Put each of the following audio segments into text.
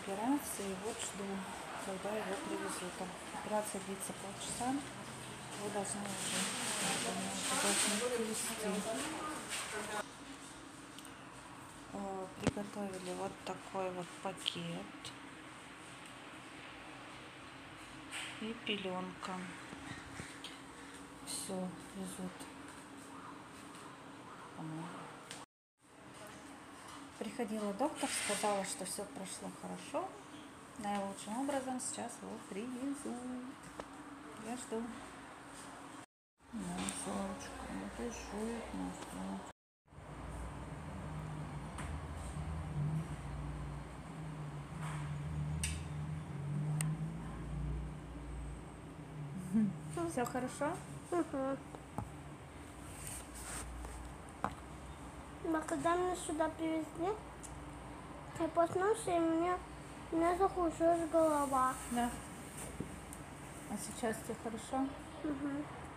операции. Вот жду, когда его привезут. Операция длится полчаса. Его должны уже привезти. Приготовили вот такой вот пакет. И пеленка. Все, везут. Приходила доктор, сказала, что все прошло хорошо. Наилучшим образом сейчас его привезут. Я жду. Солнышко, напиши нас. Все хорошо? Угу. Но когда меня сюда привезли, я проснулся, и у меня закружилась голова. Да. А сейчас тебе хорошо? Угу.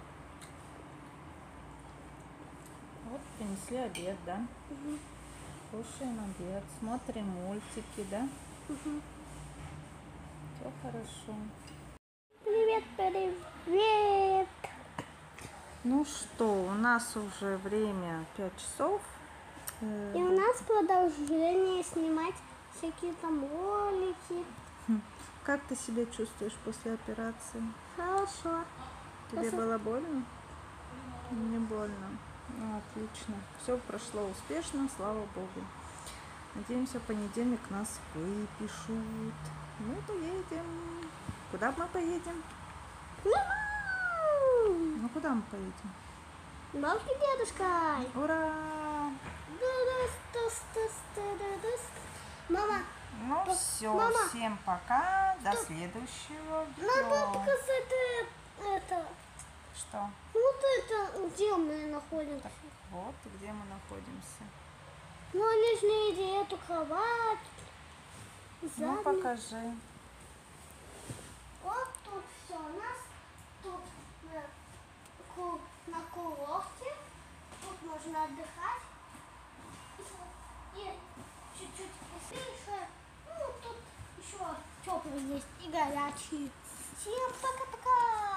Вот принесли обед, да? Угу. Кушаем обед, смотрим мультики, да? Угу. Все хорошо. Привет, привет! Ну что, у нас уже время 5 часов. И у нас продолжение снимать всякие там ролики. Как ты себя чувствуешь после операции? Хорошо. Тебе было больно? Не больно. Ну, отлично. Все прошло успешно, слава богу. Надеемся, в понедельник нас выпишут. Мы поедем. Куда мы поедем? Ну, куда мы поедем? Бабушка, дедушка. Ура! Мама. Ну все, Мама. всем пока. До следующего видео. Надо показать это. Что? Вот это, где мы находимся. Так, вот где мы находимся. Ну, они же не видят эту кровать. Ну, покажи. Вот тут все у нас. Тут на курорте. Тут можно отдыхать. И чуть-чуть веселее. Ну, тут еще теплый есть и горячий. Всем пока-пока.